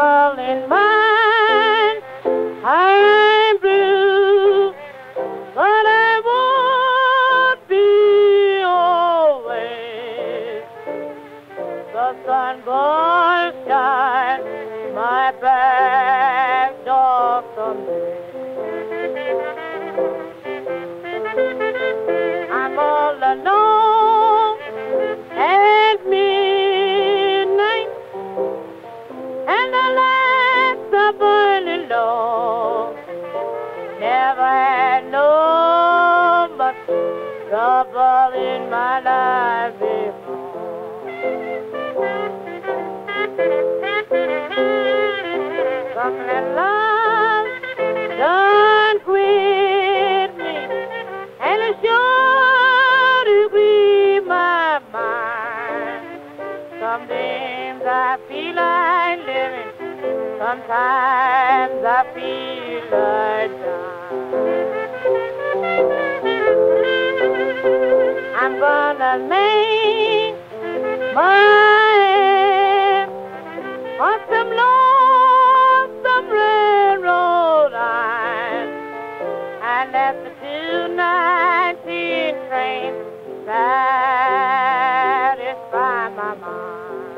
trouble in mind. I'm blue, but I won't be always. The sun will shine my back door someday. I'm all alone at midnight, and the lights are burning low. Never had no much trouble in my life before. Something love done quit me, and it sure to grieve my mind. Some days I feel like living, sometimes I feel like dying. I'm gonna make my on some lonesome railroad line, and let the 219 train satisfy my mind.